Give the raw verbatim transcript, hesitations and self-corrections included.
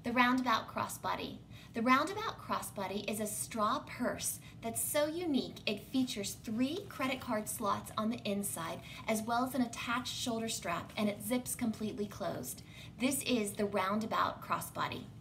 The Roundabout Crossbody. The Roundabout Crossbody is a straw purse that's so unique it features three credit card slots on the inside as well as an attached shoulder strap, and it zips completely closed. This is the Roundabout Crossbody.